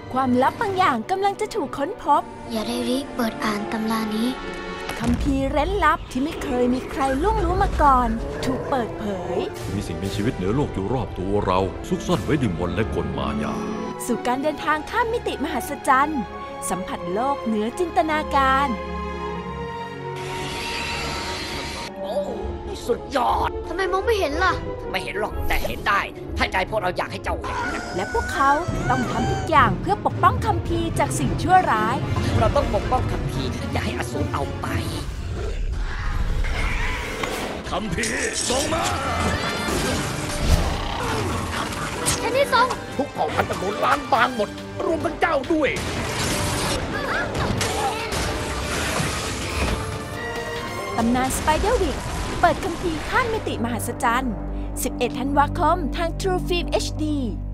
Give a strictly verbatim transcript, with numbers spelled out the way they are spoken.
ความลับบางอย่างกำลังจะถูกค้นพบอย่าได้รีบเปิดอ่านตำรานี้คัมภีร์เร้นลับที่ไม่เคยมีใครล่วงรู้มาก่อนถูกเปิดเผยมีสิ่งมีชีวิตเหนือโลกอยู่รอบตัวเราซุกซ่อนไว้ด้วยมนต์และกลมายาสู่การเดินทางข้ามมิติมหัศจรรย์สัมผัสโลกเหนือจินตนาการโอ้สุดยอดทำไมมองไม่เห็นล่ะไม่เห็นหรอกแต่เห็นได้ถ้าใจพวกเราอยากให้เจ้าเห็นและพวกเขาต้องทำทุกอย่างเพื่อปกป้องคัมภีร์จากสิ่งชั่วร้ายเราต้องปกป้องคัมภีร์อย่าให้อสูรเอาไปคัมภีร์ส่งมาแค่นี้ส่งทุกเผ่าพันธุ์ตระกูลล้างบางหมดรวมทั้งเจ้าด้วยตำนานสไปเดอร์วิกเปิดคัมภีร์ข้ามมิติมหัศจรรย์สิบเอ็ดธันวาคมทาง True Film เอช ดี